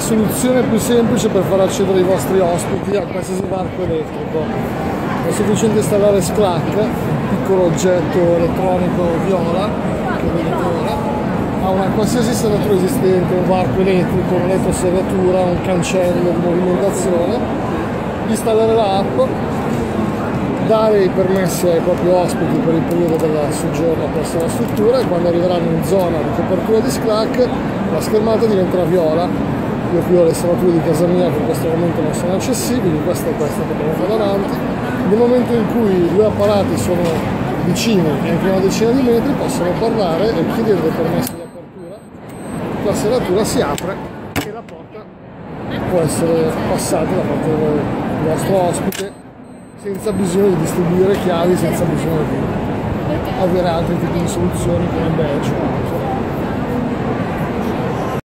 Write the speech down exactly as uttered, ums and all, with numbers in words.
soluzione più semplice per far accedere i vostri ospiti a qualsiasi varco elettrico. È sufficiente installare S C L A C, un piccolo oggetto elettronico viola che vedete ora, ha una qualsiasi serratura esistente, un varco elettrico, un'elettroserratura, un cancello di movimentazione, installare l'app, dare i permessi ai propri ospiti per il periodo del soggiorno presso la struttura, e quando arriveranno in zona di copertura di S C L A C la schermata diventerà viola. Io qui ho le serrature di casa mia che in questo momento non sono accessibili, questa è questa che abbiamo qua davanti. Nel momento in cui i due apparati sono vicini, anche una decina di metri, possono parlare e chiedere dei permessi di apertura, la serratura si apre e la porta può essere passata da parte del vostro ospite senza bisogno di distribuire chiavi, senza bisogno di avere altri tipi di soluzioni come badge.